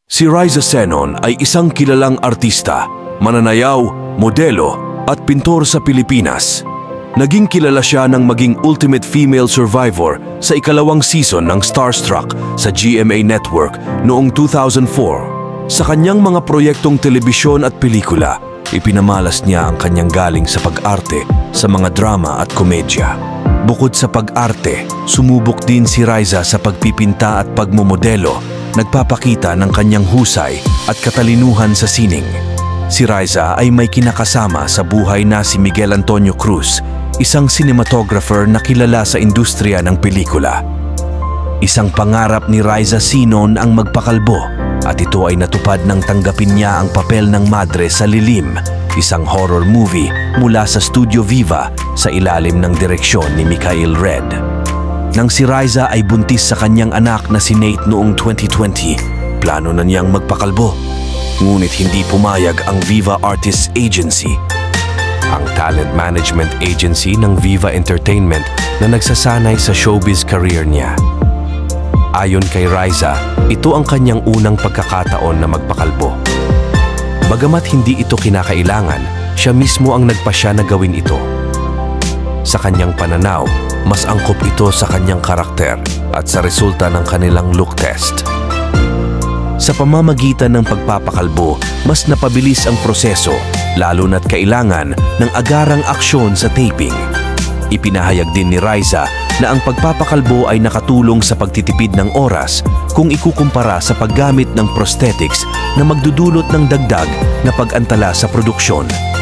Si Riza Senon ay isang kilalang artista, mananayaw, modelo at pintor sa Pilipinas. Naging kilala siya ng maging ultimate female survivor sa ikalawang season ng Starstruck sa GMA Network noong 2004. Sa kanyang mga proyektong telebisyon at pelikula, ipinamalas niya ang kanyang galing sa pag-arte sa mga drama at komedya. Bukod sa pag-arte, sumubok din si Riza sa pagpipinta at pagmomodelo, nagpapakita ng kanyang husay at katalinuhan sa sining. Si Riza ay may kinakasama sa buhay na si Miguel Antonio Cruz, isang cinematographer na kilala sa industriya ng pelikula. Isang pangarap ni Riza Senon ang magpakalbo at ito ay natupad nang tanggapin niya ang papel ng madre sa Lilim, isang horror movie mula sa Studio Viva sa ilalim ng direksyon ni Mikhail Red. Nang si Riza ay buntis sa kanyang anak na si Nate noong 2020, plano na niyang magpakalbo. Ngunit hindi pumayag ang Viva Artists Agency, ang talent management agency ng Viva Entertainment na nagsasanay sa showbiz career niya. Ayon kay Riza, ito ang kanyang unang pagkakataon na magpakalbo. Bagamat hindi ito kinakailangan, siya mismo ang nagpasya na gawin ito. Sa kanyang pananaw, mas angkop ito sa kanyang karakter at sa resulta ng kanilang look test. Sa pamamagitan ng pagpapakalbo, mas napabilis ang proseso, lalo na't kailangan ng agarang aksyon sa taping. Ipinahayag din ni Riza na ang pagpapakalbo ay nakatulong sa pagtitipid ng oras kung ikukumpara sa paggamit ng prosthetics na magdudulot ng dagdag na pag-antala sa produksyon.